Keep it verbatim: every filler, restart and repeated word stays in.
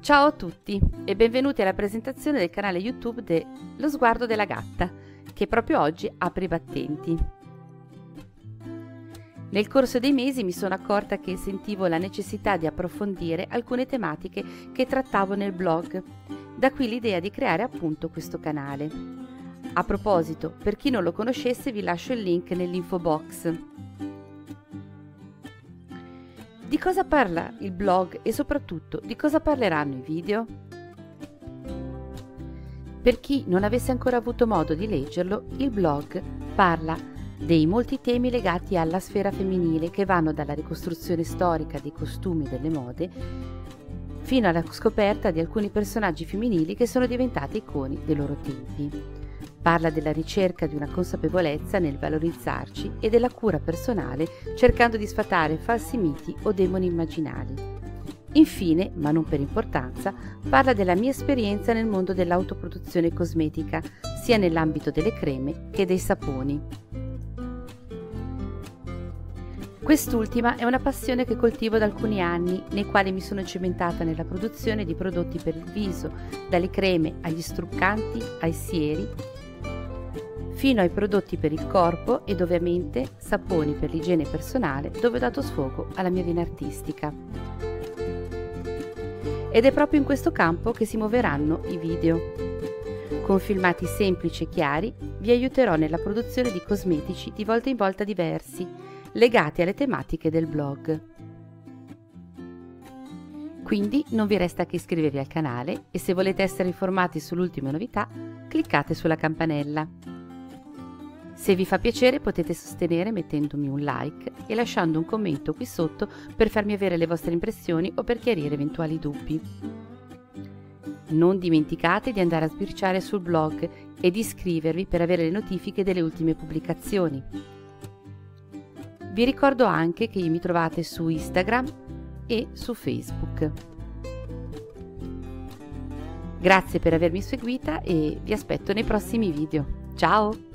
Ciao a tutti e benvenuti alla presentazione del canale YouTube de Lo Sguardo della Gatta, che proprio oggi apre i battenti. Nel corso dei mesi mi sono accorta che sentivo la necessità di approfondire alcune tematiche che trattavo nel blog, da qui l'idea di creare appunto questo canale. A proposito, per chi non lo conoscesse vi lascio il link nell'info box. Di cosa parla il blog e soprattutto di cosa parleranno i video? Per chi non avesse ancora avuto modo di leggerlo, il blog parla dei molti temi legati alla sfera femminile che vanno dalla ricostruzione storica dei costumi e delle mode fino alla scoperta di alcuni personaggi femminili che sono diventati icone dei loro tempi. Parla della ricerca di una consapevolezza nel valorizzarci e della cura personale, cercando di sfatare falsi miti o demoni immaginali. Infine, ma non per importanza, parla della mia esperienza nel mondo dell'autoproduzione cosmetica, sia nell'ambito delle creme che dei saponi. Quest'ultima è una passione che coltivo da alcuni anni, nei quali mi sono cimentata nella produzione di prodotti per il viso, dalle creme agli struccanti, ai sieri, fino ai prodotti per il corpo ed ovviamente saponi per l'igiene personale, dove ho dato sfogo alla mia vena artistica. Ed è proprio in questo campo che si muoveranno i video. Con filmati semplici e chiari vi aiuterò nella produzione di cosmetici di volta in volta diversi, legati alle tematiche del blog. Quindi non vi resta che iscrivervi al canale e se volete essere informati sulle ultime novità, cliccate sulla campanella. Se vi fa piacere potete sostenere mettendomi un like e lasciando un commento qui sotto per farmi avere le vostre impressioni o per chiarire eventuali dubbi. Non dimenticate di andare a sbirciare sul blog e di iscrivervi per avere le notifiche delle ultime pubblicazioni. Vi ricordo anche che mi trovate su Instagram e su Facebook. Grazie per avermi seguita e vi aspetto nei prossimi video. Ciao!